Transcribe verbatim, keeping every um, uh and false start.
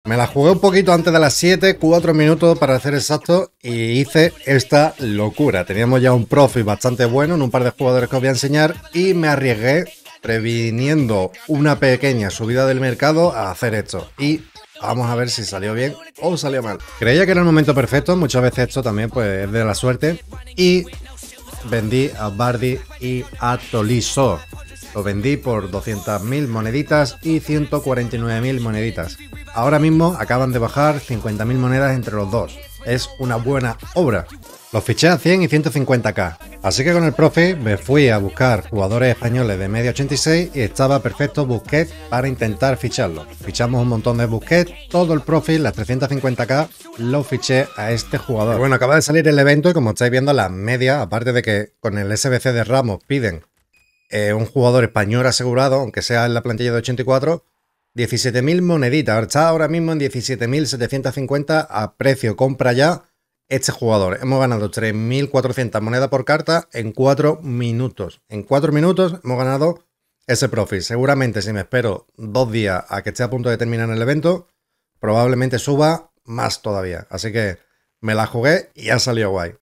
Me la jugué un poquito antes de las siete, cuatro minutos para ser exacto, y hice esta locura. Teníamos ya un profit bastante bueno en un par de jugadores que os voy a enseñar y me arriesgué, previniendo una pequeña subida del mercado, a hacer esto. Y vamos a ver si salió bien o salió mal. Creía que era el momento perfecto, muchas veces esto también pues es de la suerte. Y vendí a Vardy y a Tolisso. Lo vendí por doscientas mil moneditas y ciento cuarenta y nueve mil moneditas. Ahora mismo acaban de bajar cincuenta mil monedas entre los dos. Es una buena obra. Los fiché a cien y ciento cincuenta k. Así que con el profit me fui a buscar jugadores españoles de media ochenta y seis y estaba perfecto Busquets para intentar ficharlo. Fichamos un montón de Busquets, todo el profit, las trescientas cincuenta k, lo fiché a este jugador. Y bueno, acaba de salir el evento y como estáis viendo las medias, aparte de que con el S B C de Ramos piden eh, un jugador español asegurado, aunque sea en la plantilla de ochenta y cuatro, diecisiete mil moneditas. Está ahora mismo en diecisiete mil setecientos cincuenta a precio compra ya. Este jugador, hemos ganado tres mil cuatrocientas monedas por carta en cuatro minutos. En cuatro minutos hemos ganado ese profit. Seguramente si me espero dos días a que esté a punto de terminar el evento, probablemente suba más todavía. Así que me la jugué y ha salido guay.